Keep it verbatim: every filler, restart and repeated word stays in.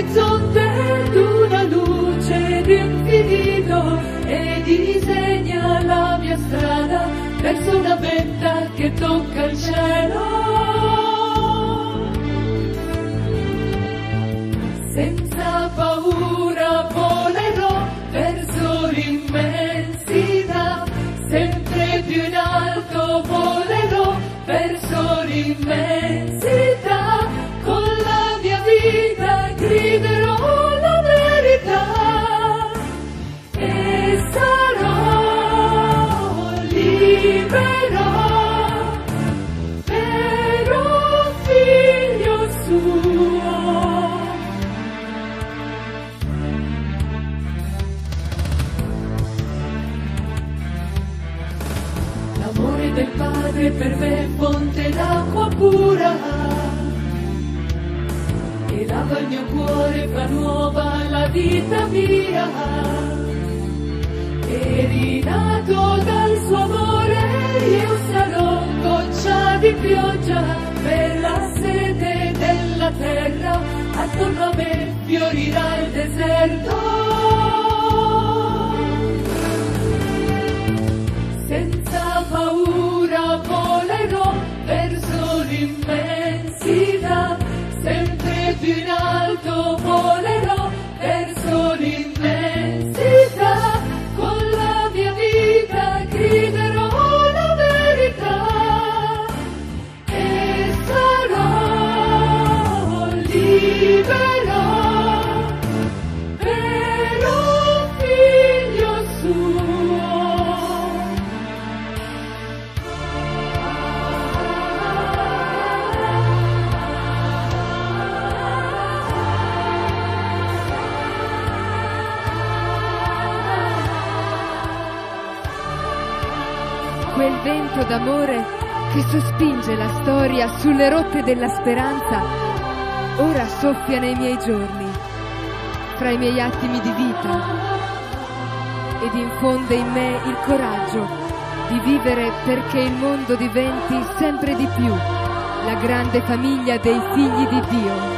all'orizzonte d'una luce d'infinito e disegna la mia strada verso una vetta che tocca il cielo. Senza paura volerò verso l'immensità, sempre più in alto volerò verso l'immensità, con la mia vita griderò la verità e sarò libero, vero figlio suo. L'amore del Padre per me è fonte d'acqua pura, e lava il mio cuore, fa nuova la vita mia, e rinato dal suo amore io sarò goccia di pioggia per la sete della terra, attorno a me fiorirà il deserto. Senza paura volerò verso l'immensità, sempre più in alto volerò verso l'immensità, con la mia vita griderò la verità e sarò libero, vero figlio suo. Quel vento d'amore che sospinge la storia sulle rotte della speranza, ora soffia nei miei giorni, fra i miei attimi di vita, ed infonde in me il coraggio di vivere perché il mondo diventi sempre di più la grande famiglia dei figli di Dio.